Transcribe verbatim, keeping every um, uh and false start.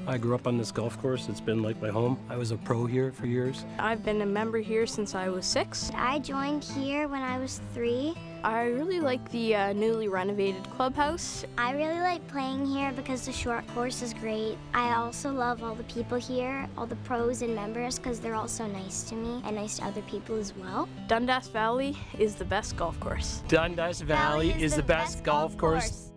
I grew up on this golf course. It's been like my home. I was a pro here for years. I've been a member here since I was six. I joined here when I was three. I really like the uh, newly renovated clubhouse. I really like playing here because the short course is great. I also love all the people here, all the pros and members, because they're all so nice to me and nice to other people as well. Dundas Valley is the best golf course. Dundas Valley, Valley is, is the, the best, best golf course. course.